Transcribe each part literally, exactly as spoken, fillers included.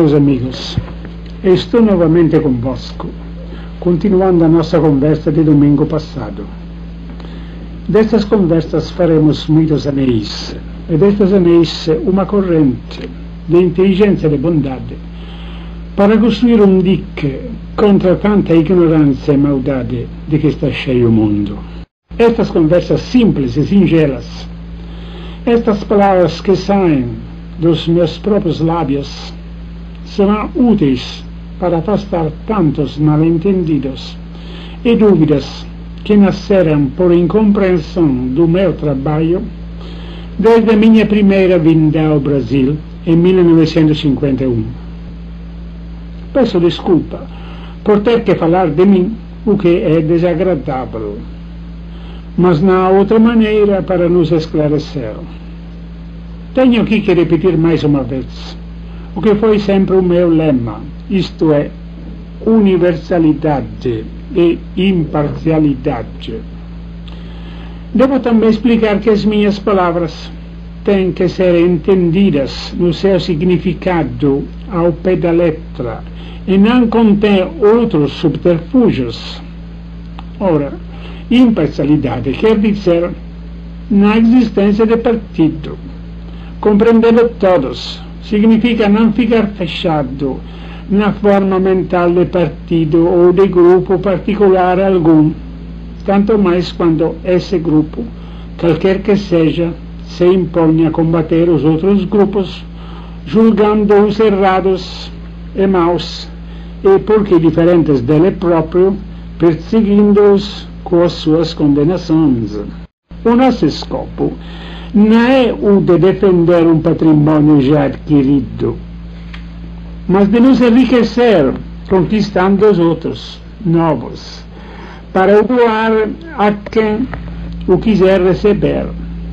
Queridos amigos, estou novamente convosco, continuando a nossa conversa de domingo passado. Destas conversas faremos muitos anéis, e destes anéis uma corrente de inteligência e de bondade, para construir um dique contra tanta ignorância e maldade de que está cheio o mundo. Estas conversas simples e singelas, estas palavras que saem dos meus próprios lábios, serão úteis para afastar tantos mal-entendidos e dúvidas que nasceram por incompreensão do meu trabalho desde a minha primeira vinda ao Brasil em mil novecentos e cinquenta e um. Peço desculpa por ter que falar de mim, o que é desagradável, mas não há outra maneira para nos esclarecer. Tenho aqui que repetir mais uma vez o que foi sempre o meu lema, isto é, universalidade e imparcialidade. Devo também explicar que as minhas palavras têm que ser entendidas no seu significado ao pé da letra e não contém outros subterfúgios. Ora, imparcialidade quer dizer na existência de partido. Compreendê-lo todos significa não ficar fechado na forma mental de partido ou de grupo particular algum, tanto mais quando esse grupo, qualquer que seja, se impõe a combater os outros grupos, julgando-os errados e maus, e, porque diferentes dele próprio, perseguindo-os com as suas condenações. O nosso escopo não é o de defender um patrimônio já adquirido, mas de nos enriquecer conquistando os outros, novos, para doar a quem o quiser receber.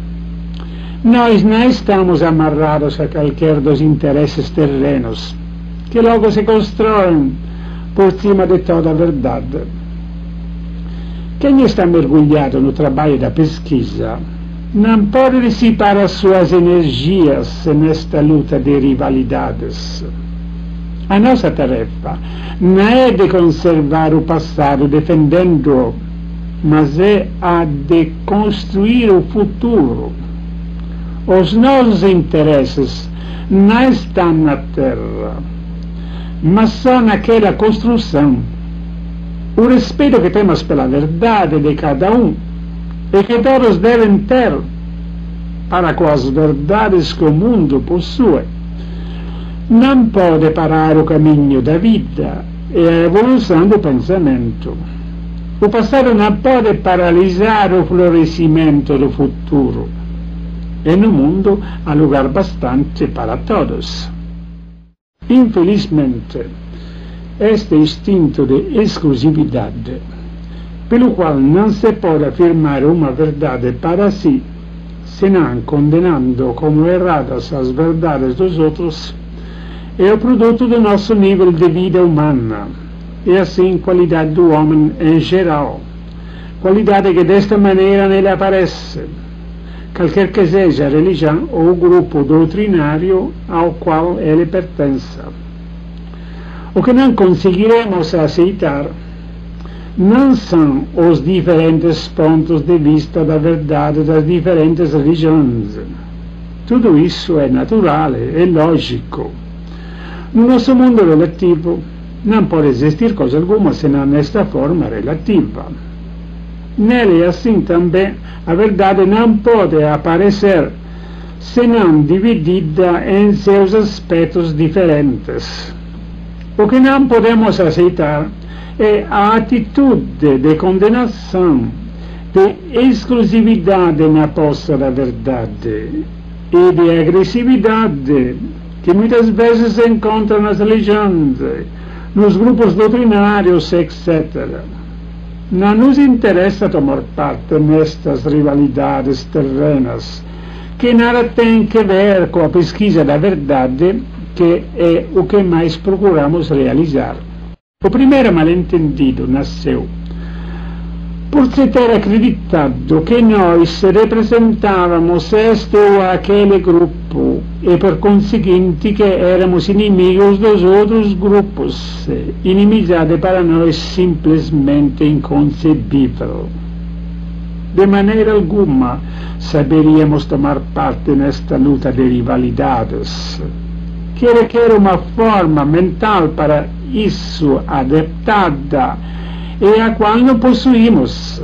Nós não estamos amarrados a qualquer dos interesses terrenos, que logo se constroem por cima de toda a verdade. Quem está mergulhado no trabalho da pesquisa não pode dissipar as suas energias nesta luta de rivalidades. A nossa tarefa não é de conservar o passado defendendo-o, mas é a de construir o futuro. Os nossos interesses não estão na terra, mas são naquela construção. O respeito que temos pela verdade de cada um e que todos devem ter para com as verdades que o mundo possui, não pode parar o caminho da vida e a evolução do pensamento. O passado não pode paralisar o florescimento do futuro. E no mundo há lugar bastante para todos. Infelizmente, este instinto de exclusividade, pelo qual não se pode afirmar uma verdade para si, senão condenando como erradas as verdades dos outros, é o produto do nosso nível de vida humana, e assim qualidade do homem em geral, qualidade que desta maneira nele aparece, qualquer que seja a religião ou o grupo doutrinário ao qual ele pertence. O que não conseguiremos aceitar não são os diferentes pontos de vista da verdade das diferentes religiões. Tudo isso é natural, é lógico. No nosso mundo relativo não pode existir coisa alguma senão nesta forma relativa. Nele, assim também, a verdade não pode aparecer senão dividida em seus aspectos diferentes. O que não podemos aceitar é a atitude de condenação, de exclusividade na posse da verdade e de agressividade que muitas vezes se encontra nas religiões, nos grupos doutrinários, etcétera. Não nos interessa tomar parte nestas rivalidades terrenas, que nada tem que ver com a pesquisa da verdade, que é o que mais procuramos realizar. O primeiro mal-entendido nasceu por se ter acreditado que nós representávamos este ou aquele grupo, e por conseguinte que éramos inimigos dos outros grupos. Inimizade para nós simplesmente inconcebível. De maneira alguma saberíamos tomar parte nesta luta de rivalidades, que requer uma forma mental para isso adaptada e a qual não possuímos.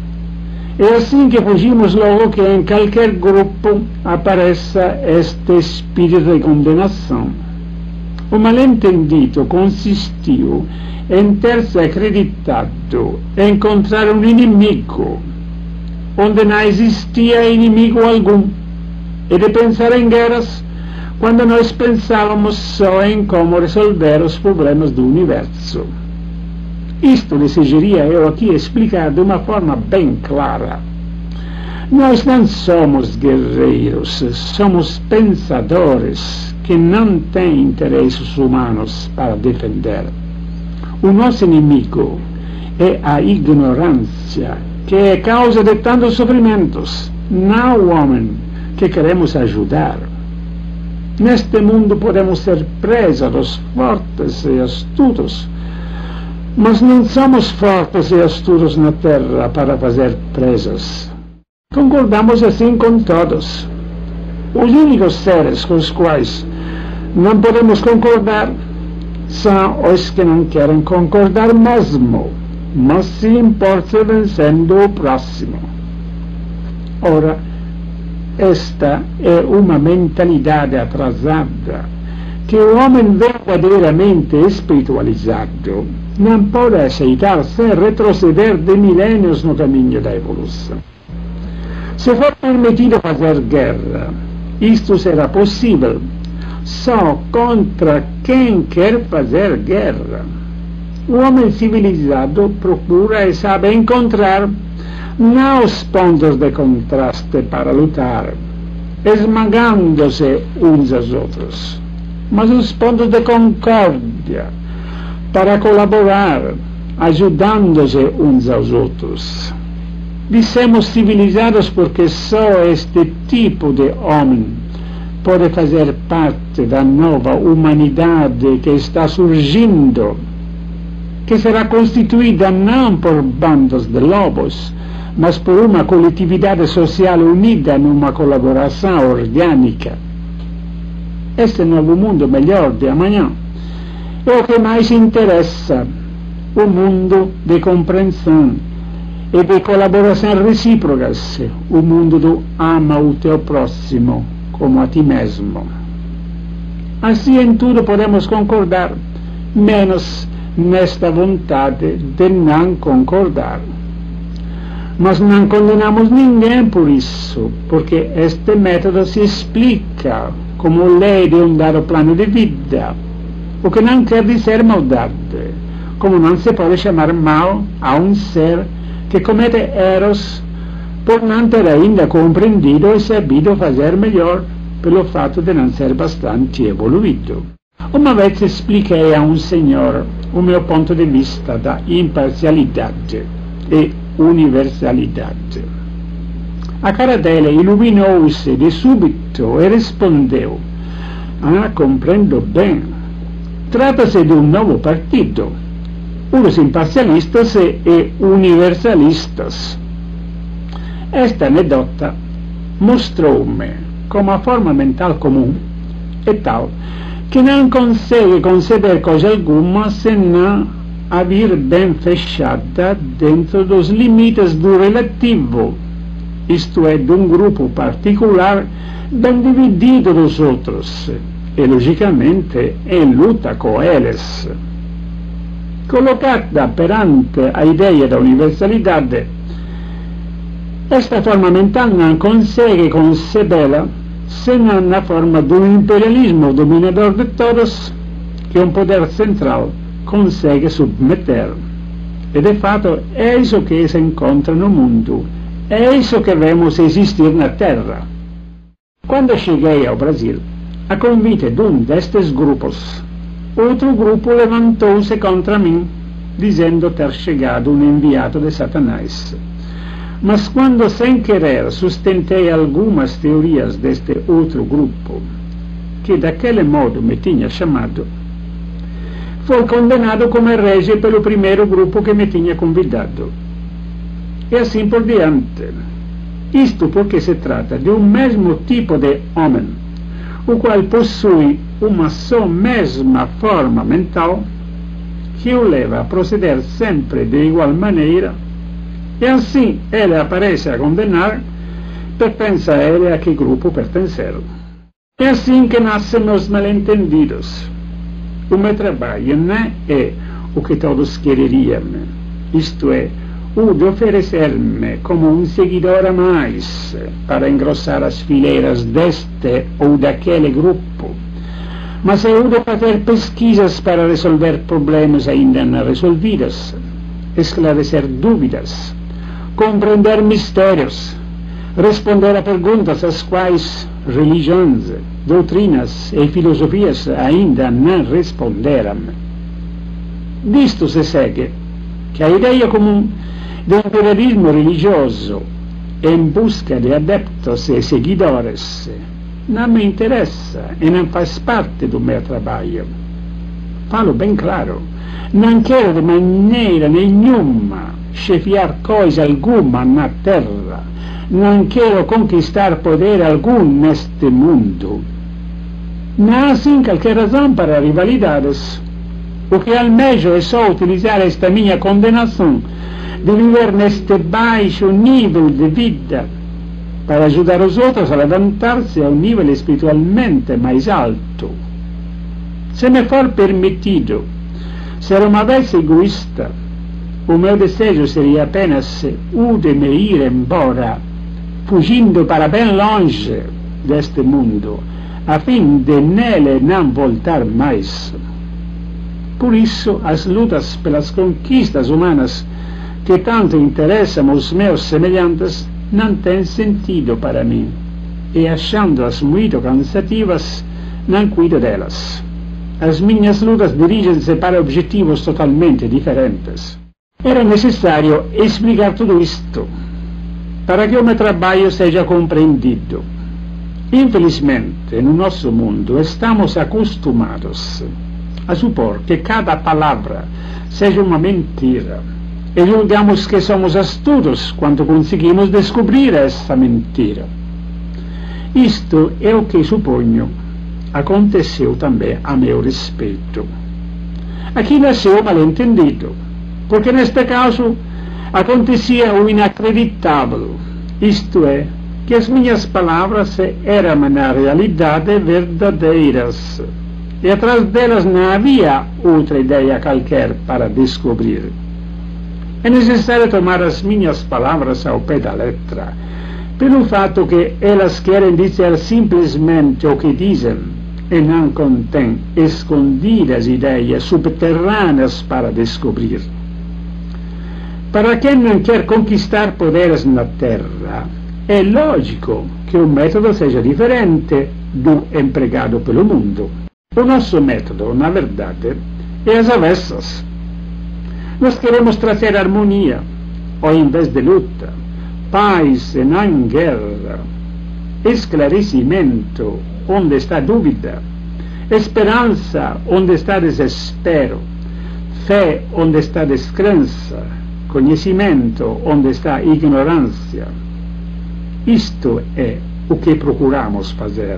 É assim que fugimos logo que em qualquer grupo apareça este espírito de condenação. O mal-entendido consistiu em ter-se acreditado encontrar um inimigo onde não existia inimigo algum, e de pensar em guerras quando nós pensávamos só em como resolver os problemas do universo. Isto desejaria eu aqui explicar de uma forma bem clara. Nós não somos guerreiros, somos pensadores que não têm interesses humanos para defender. O nosso inimigo é a ignorância, que é causa de tantos sofrimentos, não o homem que queremos ajudar. Neste mundo podemos ser presos dos fortes e astutos, mas não somos fortes e astutos na terra para fazer presas. Concordamos assim com todos. Os únicos seres com os quais não podemos concordar são os que não querem concordar mesmo, mas se importam vencendo o próximo. Ora, esta é uma mentalidade atrasada que o homem verdadeiramente espiritualizado não pode aceitar sem retroceder de milênios no caminho da evolução. Se for permitido fazer guerra, isto será possível só contra quem quer fazer guerra. O homem civilizado procura e sabe encontrar não os pontos de contraste para lutar, esmagando-se uns aos outros, mas os pontos de concórdia para colaborar, ajudando-se uns aos outros. Dissemos civilizados porque só este tipo de homem pode fazer parte da nova humanidade que está surgindo, que será constituída não por bandos de lobos, mas por uma coletividade social unida numa colaboração orgânica. Este novo mundo melhor de amanhã é o que mais interessa, o mundo de compreensão e de colaboração recíprocas, o mundo do ama o teu próximo como a ti mesmo. Assim em tudo podemos concordar, menos nesta vontade de não concordar. Mas não condenamos ninguém por isso, porque este método se explica como lei de um dado plano de vida, o que não quer dizer maldade, como não se pode chamar mal a um ser que comete erros por não ter ainda compreendido e sabido fazer melhor pelo fato de não ser bastante evoluído. Uma vez expliquei a um senhor o meu ponto de vista da imparcialidade e universalidade. A cara dele iluminou-se de súbito e respondeu: ah, compreendo bem. Trata-se de um novo partido, os imparcialistas e universalistas. Esta anedota mostrou-me como a forma mental comum é tal que não consegue conceber coisa alguma senão a vir bem fechada dentro dos limites do relativo, isto é, de um grupo particular bem dividido dos outros, e logicamente em luta com eles. Colocada perante a ideia da universalidade, esta forma mental não consegue concebê-la senão na forma do imperialismo dominador de todos, que um poder central consegue submeter. E de fato é isso que se encontra no mundo, é isso que vemos existir na Terra. Quando cheguei ao Brasil, a convite de um destes grupos, outro grupo levantou-se contra mim, dizendo ter chegado um enviado de Satanás. Mas quando sem querer sustentei algumas teorias deste outro grupo, que daquele modo me tinha chamado, foi condenado como herege pelo primeiro grupo que me tinha convidado. E assim por diante. Isto porque se trata de um mesmo tipo de homem, o qual possui uma só mesma forma mental, que o leva a proceder sempre de igual maneira, e assim ele aparece a condenar, pertença a ele a que grupo pertencer. É assim que nascem os mal-entendidos. O meu trabalho não é o que todos quereriam, isto é, o de oferecer-me como um seguidor a mais para engrossar as fileiras deste ou daquele grupo, mas é o de fazer pesquisas para resolver problemas ainda não resolvidos, esclarecer dúvidas, compreender mistérios, responder a perguntas às quais religiões, doutrinas e filosofias ainda não responderam. Disto se segue que a ideia comum do imperialismo religioso em busca de adeptos e seguidores não me interessa e não faz parte do meu trabalho. Falo bem claro, não quero de maneira nenhuma chefiar coisa alguma na terra, não quero conquistar poder algum neste mundo. Não há assim qualquer razão para rivalidades. O que almejo é só utilizar esta minha condenação de viver neste baixo nível de vida para ajudar os outros a levantar-se a um nível espiritualmente mais alto. Se me for permitido ser uma vez egoísta, o meu desejo seria apenas o de me ir embora, fugindo para bem longe deste mundo, a fim de nele não voltar mais. Por isso, as lutas pelas conquistas humanas que tanto interessam os meus semelhantes não têm sentido para mim, e achando-as muito cansativas, não cuido delas. As minhas lutas dirigem-se para objetivos totalmente diferentes. Era necessário explicar tudo isto, para que o meu trabalho seja compreendido. Infelizmente, no nosso mundo, estamos acostumados a supor que cada palavra seja uma mentira, e julgamos que somos astutos quando conseguimos descobrir essa mentira. Isto é o que suponho aconteceu também a meu respeito. Aqui nasceu o mal-entendido, porque neste caso acontecia o inacreditável, isto é, que as minhas palavras eram na realidade verdadeiras, e atrás delas não havia outra ideia qualquer para descobrir. É necessário tomar as minhas palavras ao pé da letra, pelo fato que elas querem dizer simplesmente o que dizem, e não contêm escondidas ideias subterrâneas para descobrir. Para quem não quer conquistar poderes na Terra, é lógico que o método seja diferente do empregado pelo mundo. O nosso método, na verdade, é as avessas. Nós queremos trazer harmonia, ao invés de luta, paz e não guerra, esclarecimento onde está dúvida, esperança onde está desespero, fé onde está descrença, conhecimento onde está ignorância. Isto é o que procuramos fazer.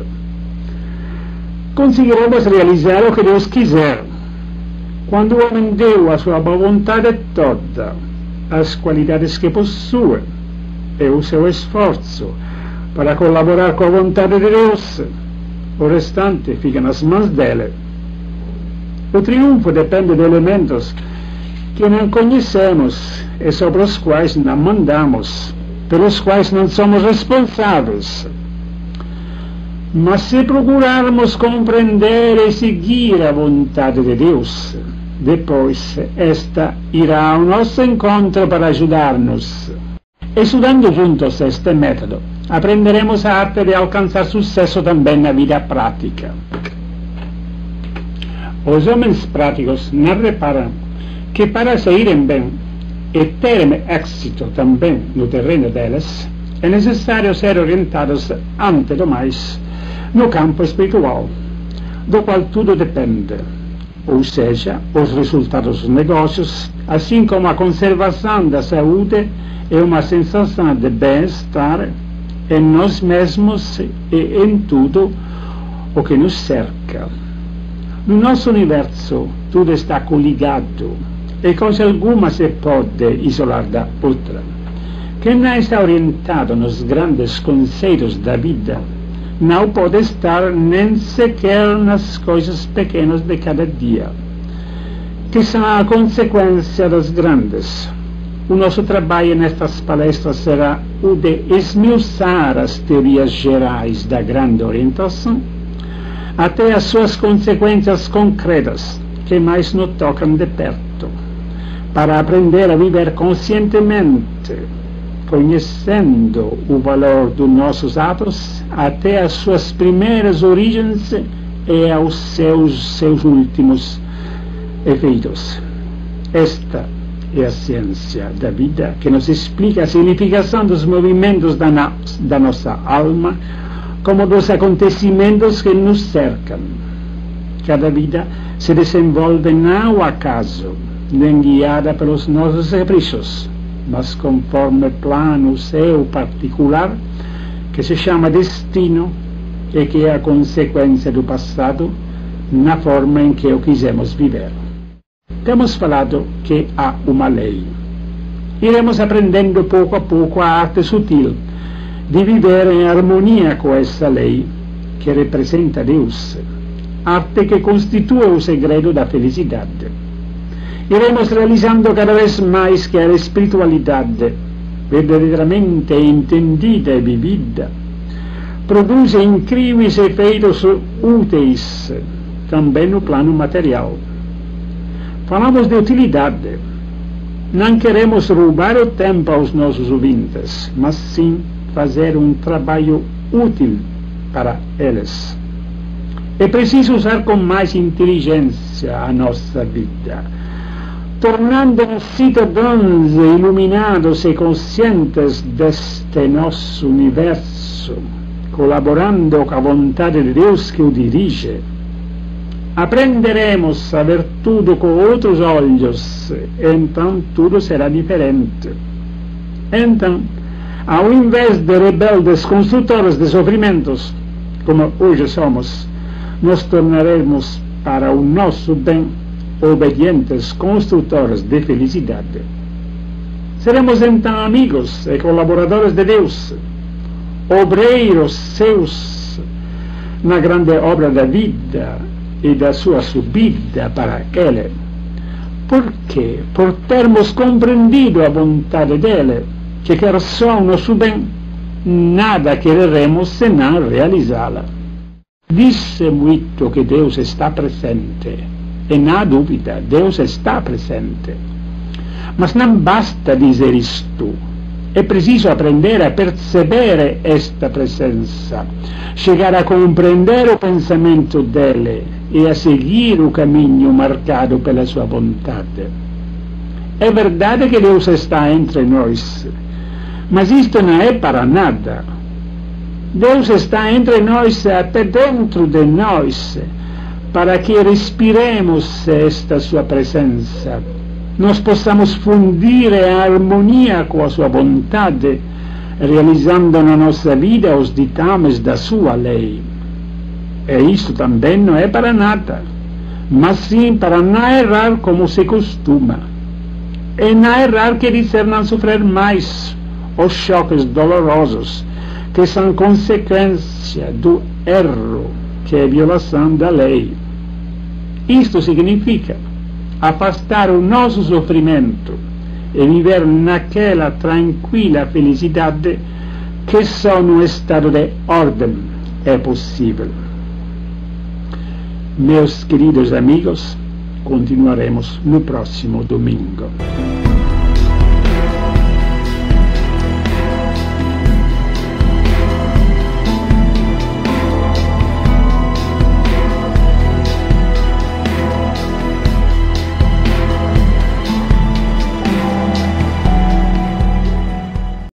Conseguiremos realizar o que Deus quiser, quando o homem deu a sua boa vontade toda, as qualidades que possui e o seu esforço para colaborar com a vontade de Deus. O restante fica nas mãos dele. O triunfo depende de elementos que não conhecemos e sobre os quais não mandamos, pelos quais não somos responsáveis. Mas se procurarmos compreender e seguir a vontade de Deus, depois esta irá ao nosso encontro para ajudar-nos. Estudando juntos este método, aprenderemos a arte de alcançar sucesso também na vida prática. Os homens práticos não reparam que para saírem bem e terem êxito também no terreno deles, é necessário ser orientados, antes do mais, no campo espiritual, do qual tudo depende, ou seja, os resultados dos negócios, assim como a conservação da saúde e uma sensação de bem-estar em nós mesmos e em tudo o que nos cerca. No nosso universo, tudo está coligado e coisa alguma se pode isolar da outra. Quem não está orientado nos grandes conceitos da vida não pode estar nem sequer nas coisas pequenas de cada dia, que são a consequência das grandes. O nosso trabalho nestas palestras será o de esmiuçar as teorias gerais da grande orientação até as suas consequências concretas, que mais nos tocam de perto, para aprender a viver conscientemente, conhecendo o valor dos nossos atos até as suas primeiras origens e aos seus, seus últimos efeitos. Esta é a ciência da vida que nos explica a significação dos movimentos da, no, da nossa alma como dos acontecimentos que nos cercam. Cada vida se desenvolve não ao acaso, nem guiada pelos nossos caprichos, mas conforme plano seu particular, que se chama destino e que é a consequência do passado na forma em que o quisemos viver. Temos falado que há uma lei. Iremos aprendendo pouco a pouco a arte sutil de viver em harmonia com essa lei que representa Deus, arte que constitui o segredo da felicidade. Iremos realizando cada vez mais que a espiritualidade, verdadeiramente entendida e vivida, produz incríveis efeitos úteis também no plano material. Falamos de utilidade. Não queremos roubar o tempo aos nossos ouvintes, mas sim fazer um trabalho útil para eles. É preciso usar com mais inteligência a nossa vida, tornando-nos cidadãos iluminados e conscientes deste nosso universo, colaborando com a vontade de Deus que o dirige. Aprenderemos a ver tudo com outros olhos, então tudo será diferente. Então, ao invés de rebeldes construtores de sofrimentos, como hoje somos, nos tornaremos para o nosso bem obedientes construtores de felicidade. Seremos então amigos e colaboradores de Deus, obreiros seus na grande obra da vida e da sua subida para Ele. Por quê? Por termos compreendido a vontade dele, que quer só o nosso bem, nada quereremos senão realizá-la. Diz-se muito que Deus está presente, e não há dúvida, Deus está presente. Mas não basta dizer isto, é preciso aprender a perceber esta presença, chegar a compreender o pensamento dele e a seguir o caminho marcado pela sua vontade. É verdade que Deus está entre nós, mas isto não é para nada. Deus está entre nós, até dentro de nós, para que respiremos esta sua presença, nós possamos fundir a harmonia com a sua vontade, realizando na nossa vida os ditames da sua lei. E isto também não é para nada, mas sim para não errar como se costuma. E não errar quer dizer não sofrer mais os choques dolorosos que são consequência do erro, que é a violação da lei. Isto significa afastar o nosso sofrimento e viver naquela tranquila felicidade que só no estado de ordem é possível. Meus queridos amigos, continuaremos no próximo domingo.